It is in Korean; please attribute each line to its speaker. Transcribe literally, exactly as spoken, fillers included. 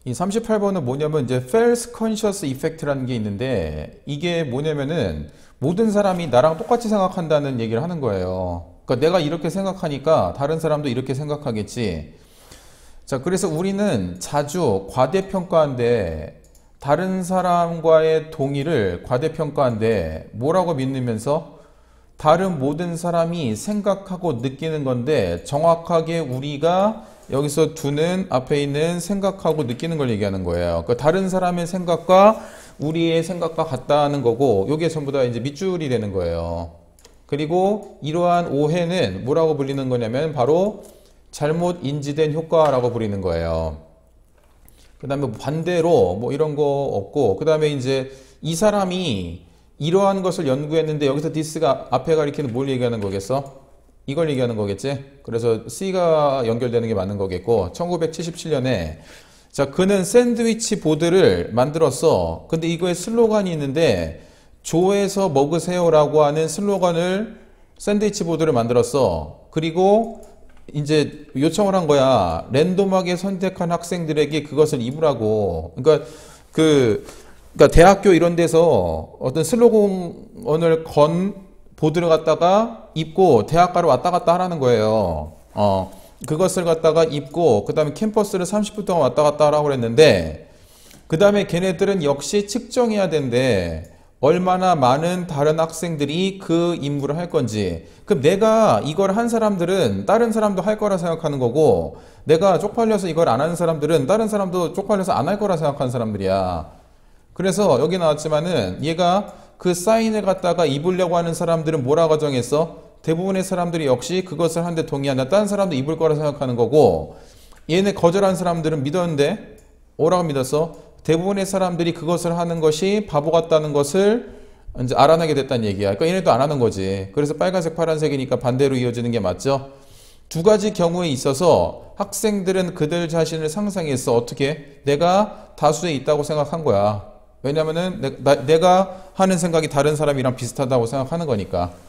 Speaker 1: 이 삼십팔 번은 뭐냐면 이제 false conscious effect라는 게 있는데 이게 뭐냐면은 모든 사람이 나랑 똑같이 생각한다는 얘기를 하는 거예요. 그러니까 내가 이렇게 생각하니까 다른 사람도 이렇게 생각하겠지. 자, 그래서 우리는 자주 과대평가한데 다른 사람과의 동의를 과대평가한데 뭐라고 믿으면서 다른 모든 사람이 생각하고 느끼는 건데 정확하게 우리가 여기서 두는 앞에 있는 생각하고 느끼는 걸 얘기하는 거예요. 그러니까 다른 사람의 생각과 우리의 생각과 같다는 거고 이게 전부 다 이제 밑줄이 되는 거예요. 그리고 이러한 오해는 뭐라고 불리는 거냐면 바로 잘못 인지된 효과라고 부르는 거예요. 그 다음에 반대로 뭐 이런 거 없고 그 다음에 이제 이 사람이 이러한 것을 연구했는데 여기서 this가 앞에 가리키는 뭘 얘기하는 거겠어? 이걸 얘기하는 거겠지? 그래서 C가 연결되는 게 맞는 거겠고 천구백칠십칠 년에 자 그는 샌드위치 보드를 만들었어. 근데 이거에 슬로건이 있는데 조에서 먹으세요 라고 하는 슬로건을 샌드위치 보드를 만들었어. 그리고 이제 요청을 한 거야. 랜덤하게 선택한 학생들에게 그것을 입으라고. 그러니까 그 그러니까 대학교 이런 데서 어떤 슬로건을 건 보드를 갖다가 입고 대학가로 왔다 갔다 하라는 거예요. 어, 그것을 갖다가 입고 그 다음에 캠퍼스를 삼십 분 동안 왔다 갔다 하라고 그랬는데 그 다음에 걔네들은 역시 측정해야 된대. 얼마나 많은 다른 학생들이 그 임무를 할 건지. 그럼 내가 이걸 한 사람들은 다른 사람도 할 거라 생각하는 거고 내가 쪽팔려서 이걸 안 하는 사람들은 다른 사람도 쪽팔려서 안 할 거라 생각하는 사람들이야. 그래서 여기 나왔지만은 얘가 그 사인을 갖다가 입으려고 하는 사람들은 뭐라고 정했어? 대부분의 사람들이 역시 그것을 하는데 동의한다. 다른 사람도 입을 거라 생각하는 거고 얘네 거절한 사람들은 믿었는데 뭐라고 믿었어? 대부분의 사람들이 그것을 하는 것이 바보 같다는 것을 이제 알아내게 됐다는 얘기야. 그러니까 얘네도 안 하는 거지. 그래서 빨간색 파란색이니까 반대로 이어지는 게 맞죠? 두 가지 경우에 있어서 학생들은 그들 자신을 상상했어. 어떻게? 내가 다수에 있다고 생각한 거야. 왜냐면은 내, 나, 내가 하는 생각이 다른 사람이랑 비슷하다고 생각하는 거니까.